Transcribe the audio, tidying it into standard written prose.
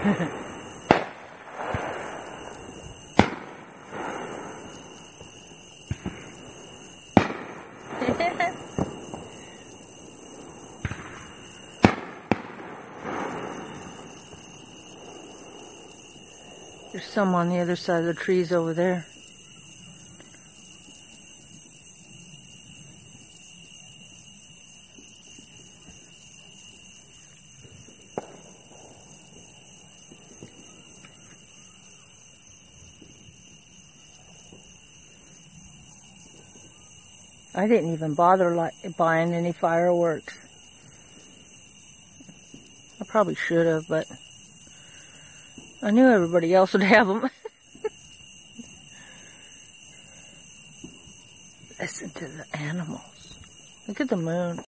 There's some on the other side of the trees over there. I didn't even bother buying any fireworks. I probably should have, but I knew everybody else would have them. Listen to the animals. Look at the moon.